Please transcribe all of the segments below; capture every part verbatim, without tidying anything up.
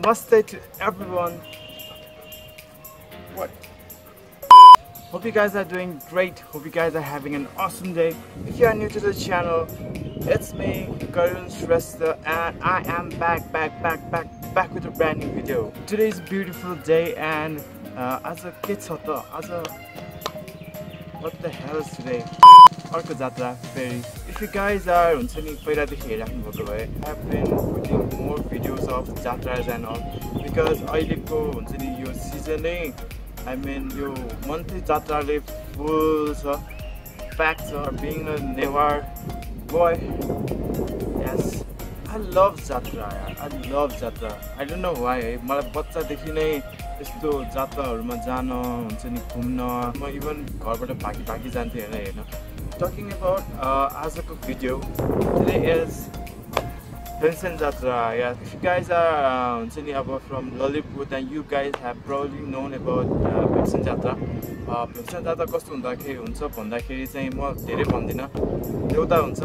Namaste to everyone. What? Hope you guys are doing great. Hope you guys are having an awesome day. If you are new to the channel, it's me, Karun Shrestha, and I am back, back, back, back, back with a brand new video. Today is a beautiful day, and uh, as a kid, as a what the hell is today? Arko Jatra ferry. If you guys are on Sunny Paira the I have been putting more videos of Jatras and all because I go on Sunny your season. I mean, you monthly Jatra live full so facts are being a Nevar boy. Yes, I love Jatra. I love Jatra. I don't know why. My bacha dekhi nai यस्तो जात्राहरुमा जान हुन्छ नि घुम्न म even घरबाट भागी भागी जान्थे हैन हैन टकिङ अबाउट आजको video today is Bhimsen Jatra. Yeah, if you guys are हुन्छ नि अब from Lollywood and you guys have probably known about uh, Bhimsen Jatra. uh, Bhimsen Jatra कस्तो हुँदाखेरि हुन्छ भन्दाखेरि चाहिँ म धेरै भन्दिन एउटा हुन्छ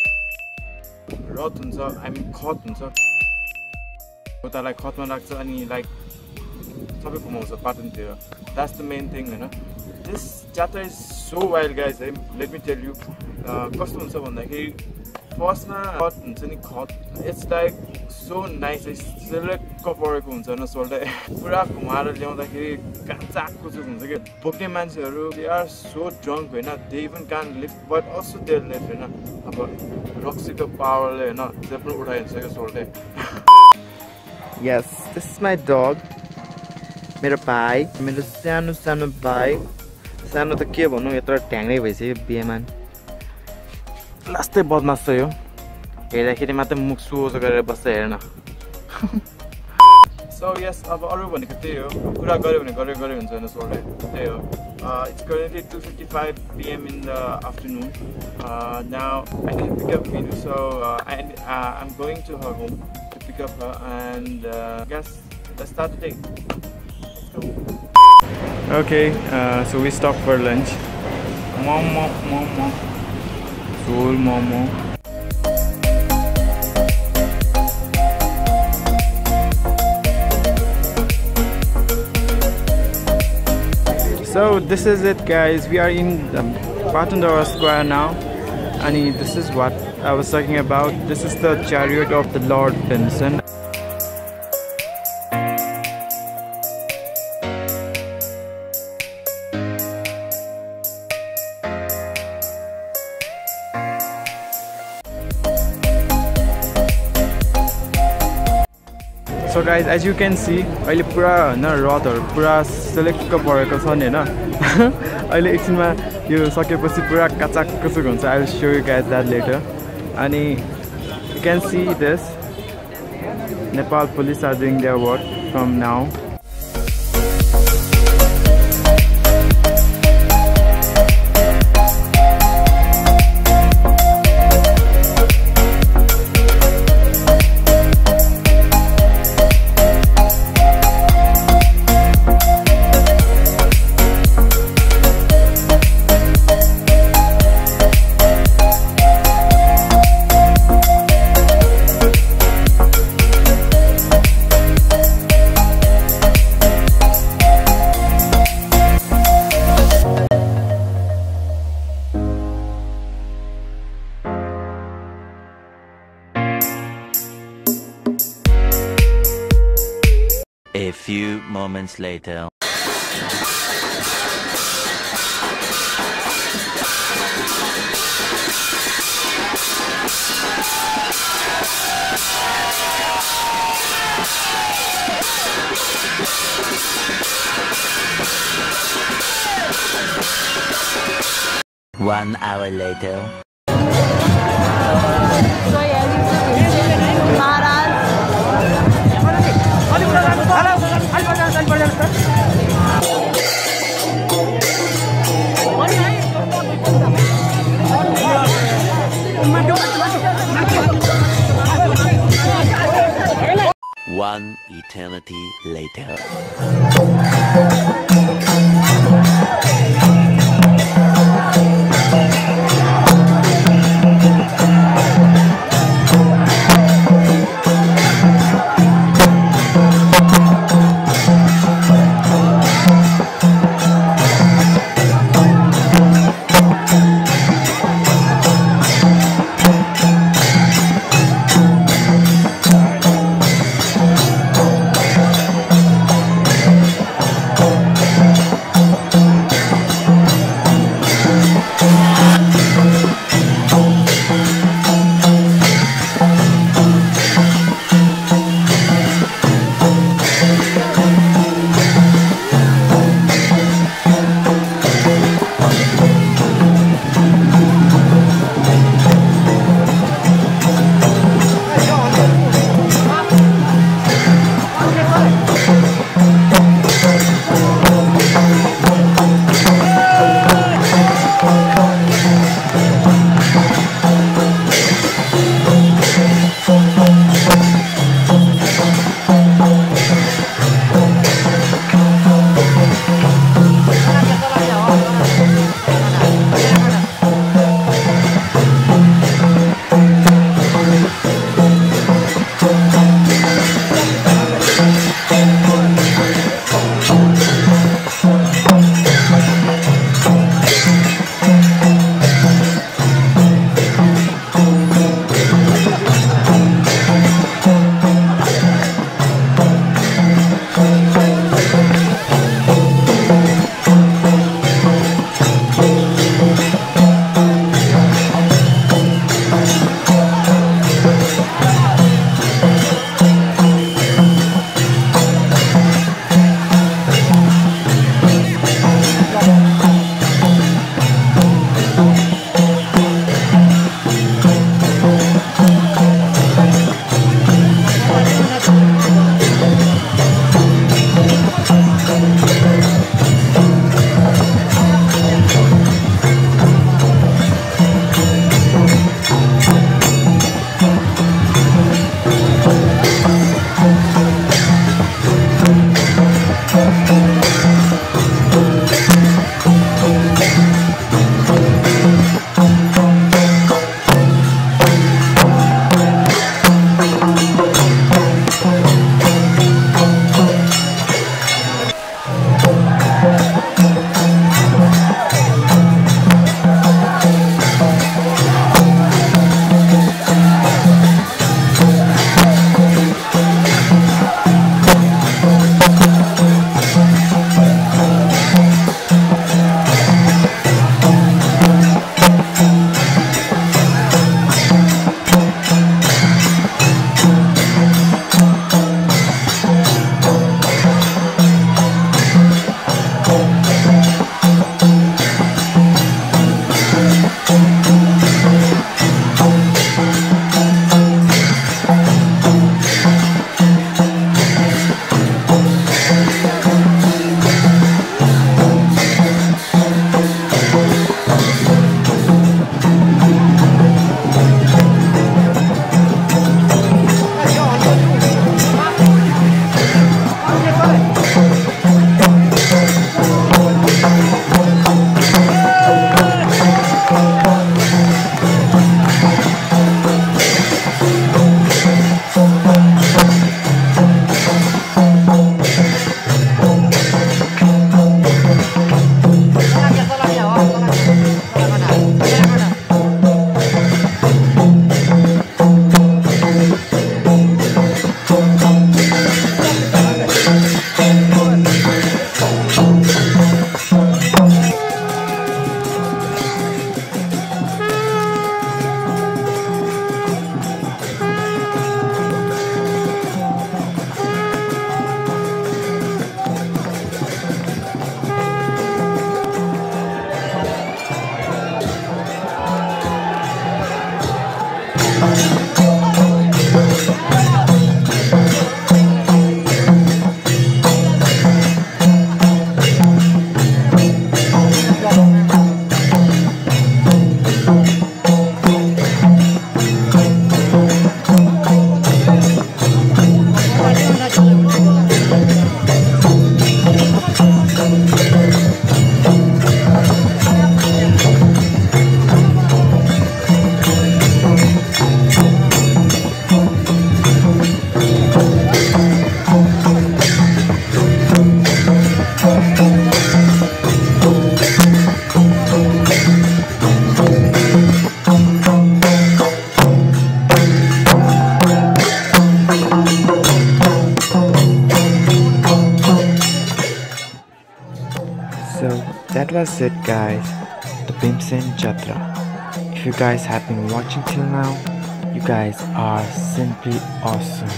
रथ हुन्छ आई मिन खत हुन्छ एउटालाई खतमा राख्छ अनि लाइक सबै घुमाउँछ पाटनतिर. That's the main thing, you know. This Jatra is so wild, guys. Eh? Let me tell you. कस्तो हुन्छ भन्दाखेरि फर्स्टमा खत हुन्छ नि खत it's like so nice. Select परेको हुन्छ न सोल्डर पुरा घुमाएर ल्याउँदाखेरि काचाको चाहिँ हुन्छ कि बोक्ने मान्छेहरू दे आर सो ड्रङ्क होइन. They even can't lift but also they lift होइन. अब रक्सीको पावरले होइन जे पनि उठाइन्छ क्या shoulder. Yes, this is my dog. मेरो भाइ मेरो सानो सानो भाइ सानो त के भन्नु यत्रो ढ्याङ्ग्रै भइसक्यो बिहेमान. लास्टै बदमास छ यो हेर्दाखेरि मात्र मुख सोझो गरेर बस्छ हेर्न. सो यस अब अरू भनेको त्यही हो कुरा गऱ्यो भने गऱ्यो गऱ्यो हुन्छ होइन सोल्डर त्यही हो. It's currently two fifty-five p m in the afternoon. Uh, now I need to pick up Minu, so uh, I, uh, I'm going to her home to pick up her and uh, guess let's start the day. Okay, uh, so we stopped for lunch. Momo, momo, soul momo. So this is it, guys. We are in the Patan Durbar Square now, and this is what I was talking about. This is the Chariot of the Lord Bhimsen. So guys, as you can see, अहिले पुरा हैन रथहरु पुरा select गरेको छन् हैन. अहिले एकछिनमा यो सकेपछि पुरा काचाक कसो हुन्छ. I will show you guys that later. अनि you can see this. Nepal police are doing their work from now. A few moments later. One hour later. One eternity later. That was it guys, the Bhimsen Jatra. If you guys have been watching till now, you guys are simply awesome.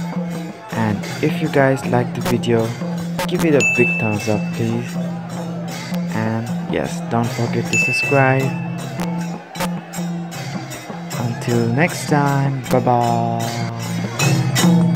And if you guys like the video, give it a big thumbs up please. And yes, don't forget to subscribe. Until next time, bye bye.